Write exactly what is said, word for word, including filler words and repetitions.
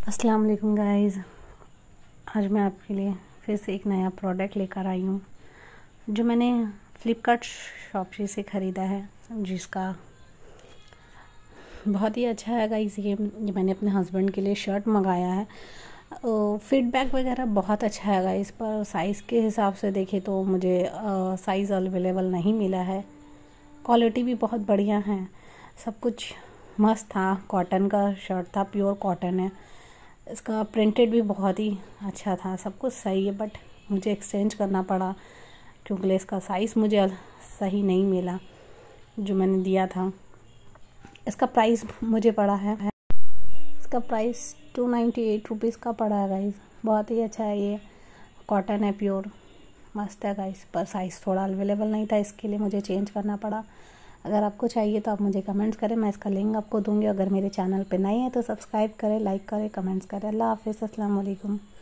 अस्सलाम वालेकुम गाइस। आज मैं आपके लिए फिर से एक नया प्रोडक्ट लेकर आई हूँ जो मैंने फ्लिपकार्ट शॉपसी से ख़रीदा है, जिसका बहुत ही अच्छा है गाइस। ये ये मैंने अपने हस्बैंड के लिए शर्ट मंगाया है। फीडबैक वगैरह बहुत अच्छा है गाइस, पर साइज़ के हिसाब से देखें तो मुझे साइज़ अवेलेबल नहीं मिला है। क्वालिटी भी बहुत बढ़िया है, सब कुछ मस्त था। कॉटन का शर्ट था, प्योर कॉटन है। इसका प्रिंटेड भी बहुत ही अच्छा था, सब कुछ सही है, बट मुझे एक्सचेंज करना पड़ा क्योंकि इसका साइज़ मुझे सही नहीं मिला जो मैंने दिया था। इसका प्राइस मुझे पड़ा है इसका price two ninety eight rupees का पड़ा है गाइस। बहुत ही अच्छा है, ये कॉटन है, प्योर मस्त है गाइस, पर साइज़ थोड़ा अवेलेबल नहीं था, इसके लिए मुझे चेंज करना पड़ा। अगर आपको चाहिए तो आप मुझे कमेंट्स करें, मैं इसका लिंक आपको दूंगी। अगर मेरे चैनल पे नए हैं तो सब्सक्राइब करें, लाइक करें, कमेंट्स करें। अल्लाह हाफ़िज़, अस्सलाम वालेकुम।